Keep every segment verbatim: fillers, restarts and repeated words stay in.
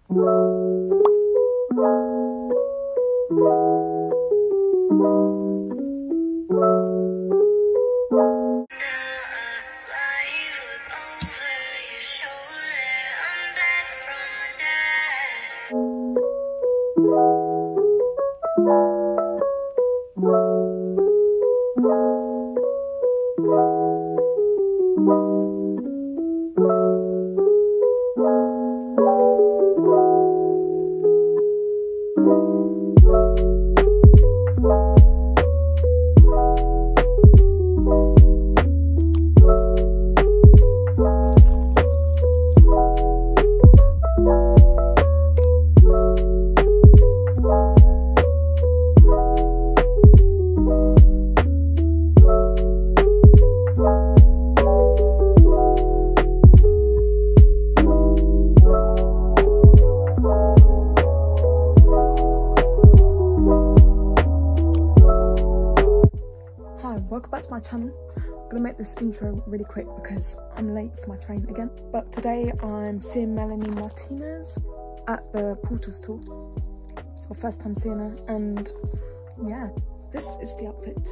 Welcome back to my channel. I'm gonna make this intro really quick because I'm late for my train again. But today I'm seeing Melanie Martinez at the Portals tour. It's my first time seeing her, and yeah, this is the outfit.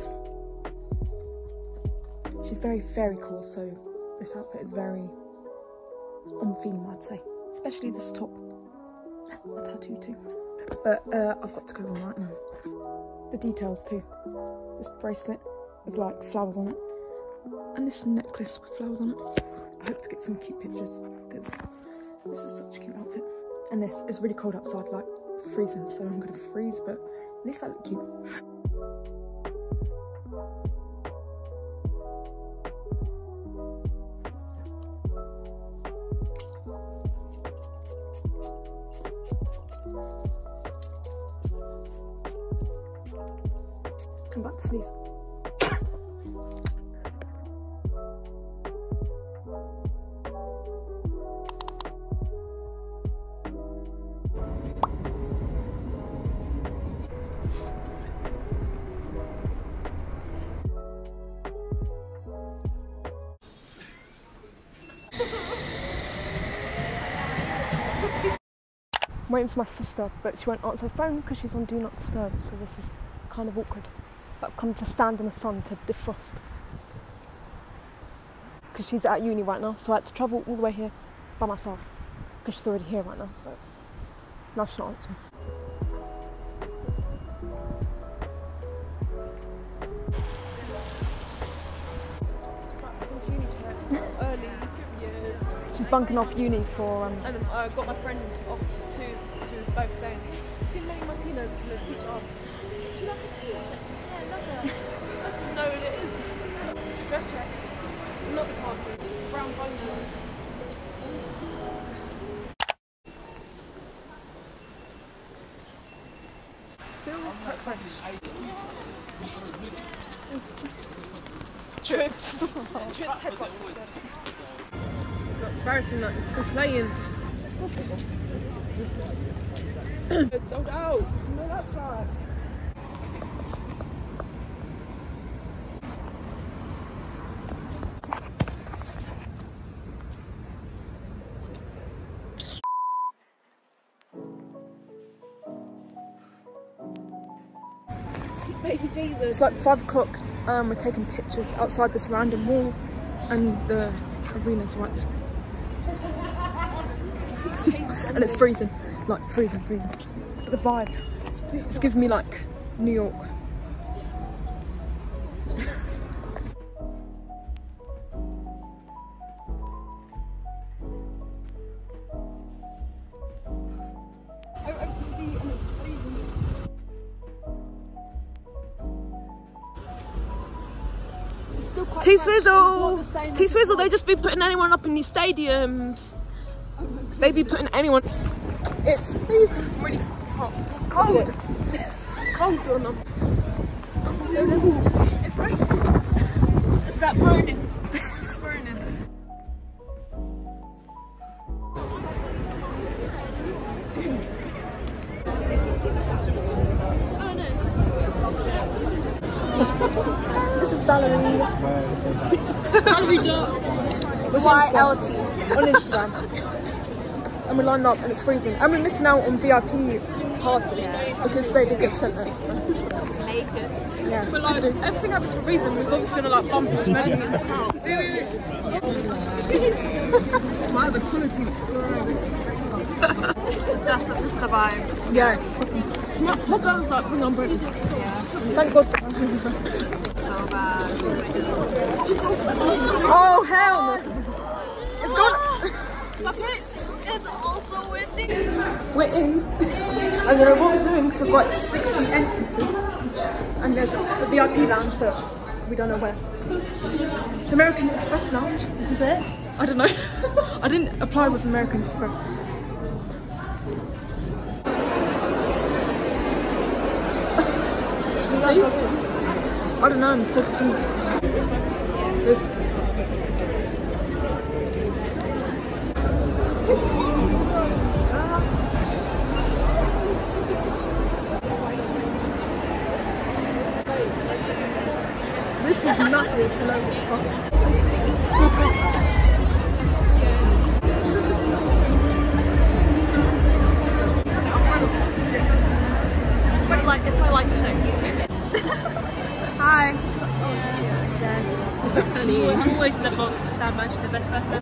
She's very very cool, so this outfit is very on theme, I'd say. Especially this top, a tattoo too. But uh, I've got to go on right now. The details too. This bracelet with like flowers on it, and this necklace with flowers on it. I hope to get some cute pictures because this is such a cute outfit. And this is really cold outside, like freezing, so I'm gonna freeze, but at least I look cute. Come back to sneeze. I'm waiting for my sister, but she won't answer her phone because she's on Do Not Disturb, so this is kind of awkward. But I've come to stand in the sun to defrost because she's at uni right now, so I had to travel all the way here by myself because she's already here right now, but now she's not answering. Early years. She's bunking off uni for... Um, and I uh, got my friend off too, because we was both saying, see Melanie Martinez, and the teacher asked, do you like a teacher? Yeah, I love her. She doesn't know what it is. Dress check. Not the cartoon. Brown bone. Still quite fresh. Trips. Trips headbutts instead. It's not embarrassing that it's still playing. It's sold out. No, that's right. Sweet baby Jesus. It's like five o'clock. Um, we're taking pictures outside this random wall, and the arena's right there. And it's freezing, like freezing, freezing. But the vibe, it's giving me like New York. T-Swizzle! T-Swizzle, they just be putting anyone up in these stadiums. They be putting anyone. It's freezing, really hot. Cold. Cold or not. It's raining. Is that burning? Burning. This is Valerie. Valerie Dot. Y L T on Instagram. and we're lined up and it's freezing. And we're missing out on V I P parties yeah. because they did get sent us. So. Make it. Yeah. But like, everything happens for a reason. We're obviously gonna like bump into Melanie in the crowd. Wow, the quality looks great. That's the, this is the vibe. Yeah. Smart, smart girls like bring umbrellas. Yeah. Thank God. So bad. It's too cold. Oh hell no! It's gone. Fuck it. It's also windy. We're in, and then what we're doing is there's like sixty entrances, and there's a V I P lounge, but we don't know where. The American Express lounge. This is it. I don't know. I didn't apply with American Express. See? I don't know. I'm so confused. There's This is massive. Hello. It's my like, it's my like so Hi. Yes. I'm always in the box because I'm actually the best person.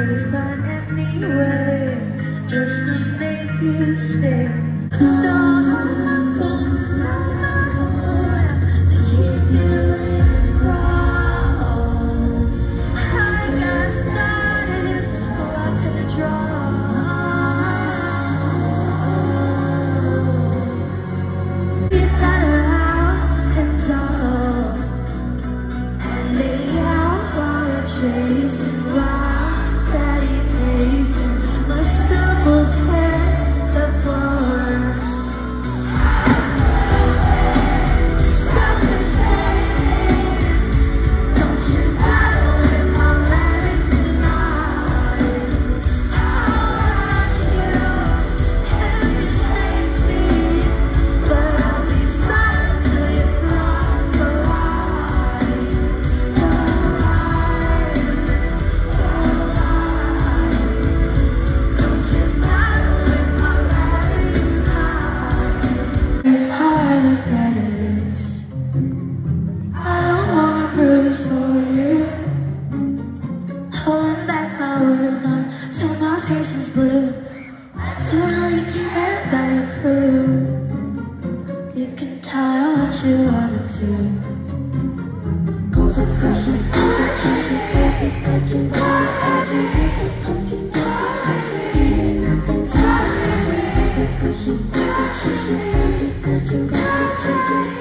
may find any way just to make you stay. No, I'm going to try to keep you in ground. I got started so I could draw. Get that around and down, and lay out while you're chasing wild, steady pacing. My circles hit the floor. Something's fading. Don't you battle with my legs tonight? I'll rock you and you chase me, but I'll be silent till you cross the line. The line, the line. Don't you battle with my legs tonight? If I regret this, I don't wanna bruise for you. Pulling back my words until my face is blue. I don't really care about your crew. You can tell what you wanna do. Goals are crushing, goals are crushing. Happy's touching, happy's touching. Happy's pumpkin, happy's pumpkin. Nothing fine. Goals are crushing, goals are crushing. Happy's touching, happy's touching.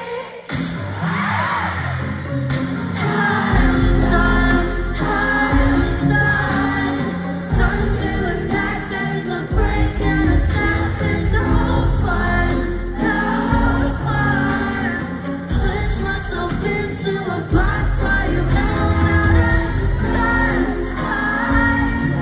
I'm done, I'm done. Done doing bad things, I'm breaking us out. It's no fun, no fun. Push myself into a box while you held out a gun. I'm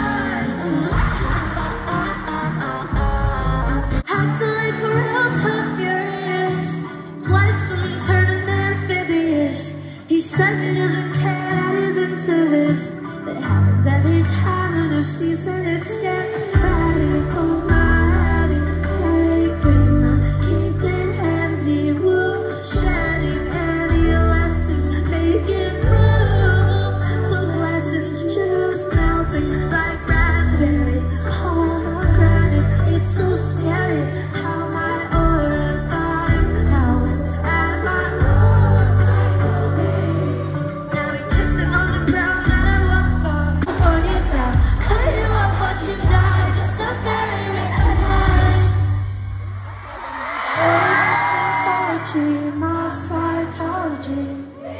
done. Acting like we're real tough, furious. Like someone turning amphibious. He says he doesn't care, that he's into this. It happens every time in a season. It's getting ready for my heavy taking my keeping handy woo, shedding any lessons, making room for lessons, juice melting like raspberry. Pomegranate, it's so scary how my aura got him howling at my nose like a baby. Now we kissing on the ground that I walk on. On you down, cut you off, watch you die. Just a fairy mix with us. Oh, psychology, not psychology.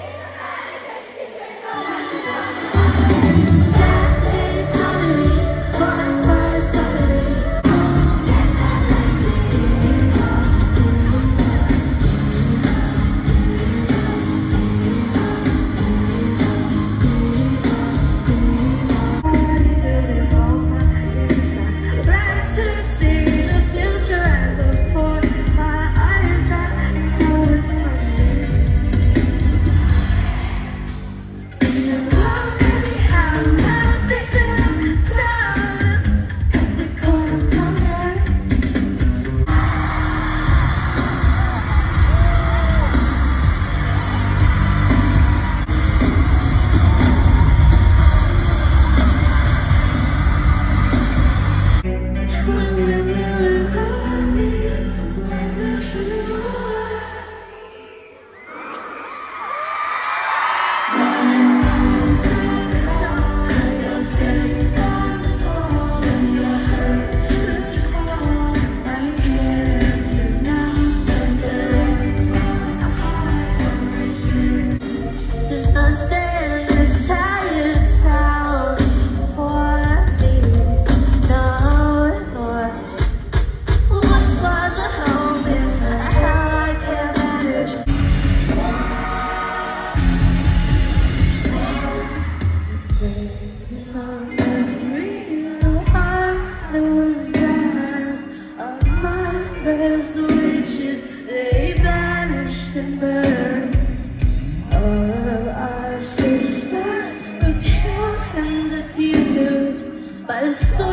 Saturday, Saturday, one by Saturday. Back to see the future and before my eyes, I know it's coming. You love me, I'm melting to the sun. The cold coming. There's nothing in this tired town for me, no more. Once was a home is how I can manage. My memory, you are the wisdom of my mothers, the witches, they vanished and burned. All of our sisters were killed and abused by so